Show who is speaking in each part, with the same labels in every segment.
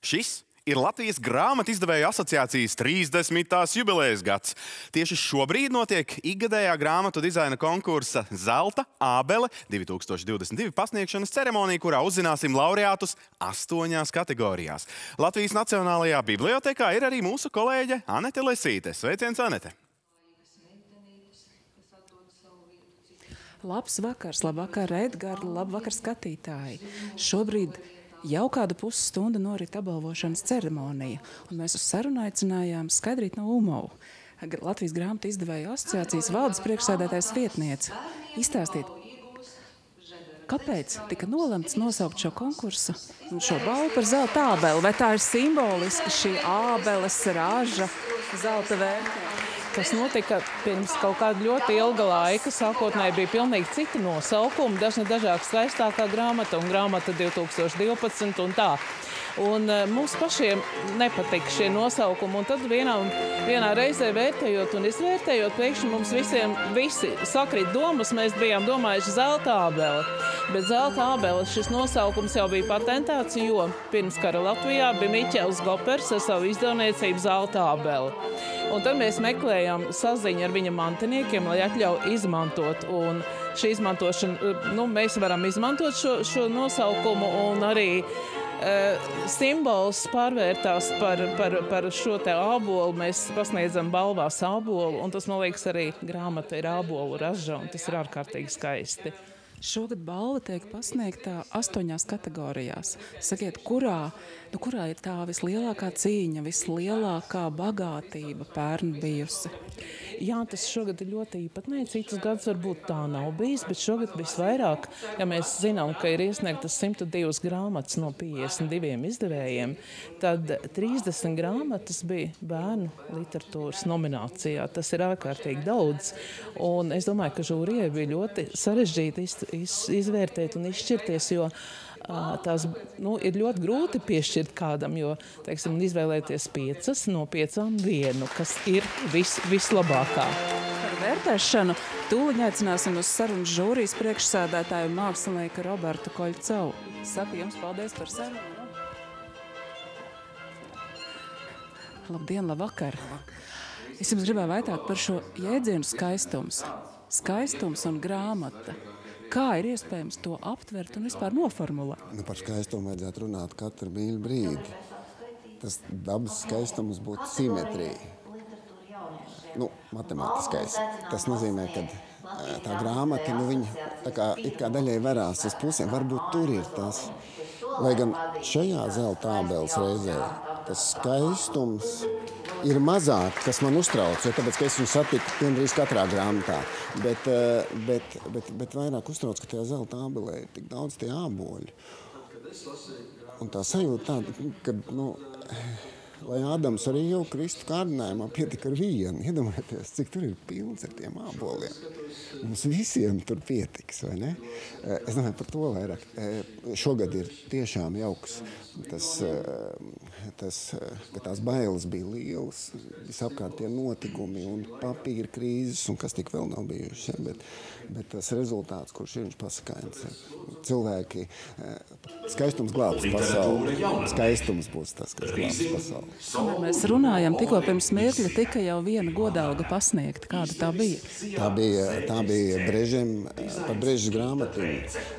Speaker 1: Šis ir Latvijas grāmatizdevēju asociācijas 30. jubilejas gads. Tieši šobrīd notiek ikgadējā grāmatu dizaina konkursa Zelta ābele 2022 pasniegšanas ceremonija, kurā uzzināsim laureātus 8 kategorijās. Latvijas Nacionālajā bibliotekā ir arī mūsu kolēģe Anete Lesīte. Sveiciens, Anete!
Speaker 2: Labs vakars, labvakar, Edgars, labvakar, skatītāji. Šobrīd jau kādu pusstundu norit apbalvošanas ceremonija, un mēs uz sarunu aicinājām Skaidrīti no Umovu, Latvijas grāmatu izdevēju asociācijas valdes priekšsēdētājas vietniece. Izstāstiet, kāpēc tika nolemts nosaukt šo konkursu un šo balvu par zelta ābeli? Vai tā ir simboliski šī ābeles raža zelta vērtē?
Speaker 3: Tas notika pirms kaut kāda ļoti ilga laika. Sākotnēji bija pilnīgi citi nosaukumi, dažāk skaistākā grāmata un grāmata 2012 un tā. Un mums pašiem nepatika šie nosaukumi, un tad vienā reizē vērtējot un izvērtējot, pēkšņi mums visi sakrīt domas, mēs bijām domājuši zelta ābele. Bet zelta ābele šis nosaukums jau bija patentēts, jo pirms kara Latvijā bija Miķels Gopers ar savu izdevniecību zelta ābele. Un tad mēs meklējām saziņu ar viņa mantiniekiem, lai atļauj izmantot. Un šī izmantošana, mēs varam izmantot šo nosaukumu, un arī simbols pārvērtās par šo te ābolu. Mēs pasniedzam balvās ābolu, un tas, man liekas, arī grāmata ir ābolu raža, un tas ir ārkārtīgi skaisti.
Speaker 2: Šogad balva tiek pasniegtā 8 kategorijās. Sakiet, kurā ir tā vislielākā cīņa, vislielākā bagātība pērn bijusi?
Speaker 3: Jā, tas šogad ir ļoti īpatnēji. Citus gadus varbūt tā nav bijis, bet šogad visvairāk, ja mēs zinām, ka ir iesniegtas 102 grāmatas no 52 izdevējiem, tad 30 grāmatas bija bērnu literatūras nominācijā. Tas ir ārkārtīgi daudz. Un es domāju, ka žūrijai bija ļoti sarežģīti izvērtēt un izšķirties, jo tās ir ļoti grūti piešķirt kādam, jo, teiksim, izvēlēties 5 no 5 vienu, kas ir vislabākā.
Speaker 2: Par vērtēšanu tūliņ aicināsim uz sarunu žūrijas priekšsēdētāju mākslinieku Robertu Koļcovu. Saku jums paldies par sarunu. Labdien, labvakar! Es jums gribēju vaitāt par šo jēdzienu skaistums. Skaistums un grāmata. Kā ir iespējams to aptvert un vispār noformulēt?
Speaker 4: Par skaistumu vajadzētu runāt katru mīļu brīdi. Tas dabas skaistums būtu simetrija. Matemātiskais. Tas nozīmē, ka tā grāmata, viņa tā kā it kā daļai verās uz pusēm. Varbūt tur ir tas. Lai gan šajā zelta ābeles reizē tas skaistums ir mazāk, kas man uztrauc, jo tāpēc, ka es viņu satiku gandrīz katrā grāmatā. Bet vairāk uztrauc, ka tajā zelta ābelē ir tik daudz tie āboļi. Un tā sajūta tāda, ka, lai Ādams arī jau Kristu kārdinājumā pietika ar vienu. Iedomājieties, cik tur ir pilns ar tiem āboliem. Mums visiem tur pietiks, vai ne? Es domāju par to vairāk. Šogad ir tiešām jauks ka tās bailes bija lielas, visapkārt tie notikumi un papīra krīzes un kas tik vēl nav bijuši. Bet tas rezultāts, kurš ir viņš pasakains. Cilvēki, skaistums glābs pasauli. Skaistums būs tas, kas glābs pasauli.
Speaker 2: Mēs runājam, tikko pirms mirkļa tika jau viena godalga pasniegta. Kāda tā bija?
Speaker 4: Tā bija Brežem, par Brežas grāmatu.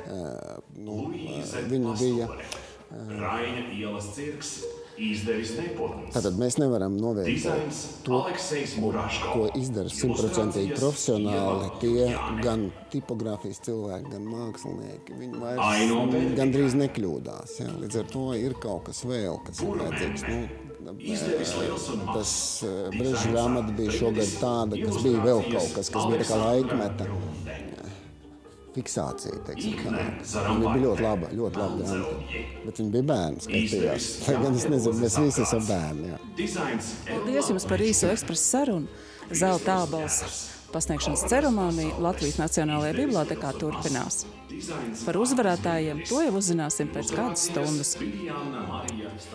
Speaker 4: Viņa bija Raina ielas cirks, izdevis nepotums. Tātad mēs nevaram novērtēt to, ko izdara 100% profesionāli tie gan tipogrāfijas cilvēki, gan mākslinieki. Viņi vairs gandrīz nekļūdās. Ja? Līdz ar to ir kaut kas vēl, kas ir vajadzīgs. Tas Brežas grāmata bija šogad tāda, kas bija vēl kaut kas bija tā kā laikmeta fiksācija, teiksim tā. Viņa bija ļoti laba grāmata, bet viņa bija bērni skatījās. Gan es nezinu, mēs visi esam bērni, jā.
Speaker 2: Paldies jums par īso ekspresu sarunu. Zelta ābeles pasniegšanas ceremonija Latvijas Nacionālajā bibliotekā turpinās. Par uzvarētājiem to jau uzzināsim pēc kādas stundas.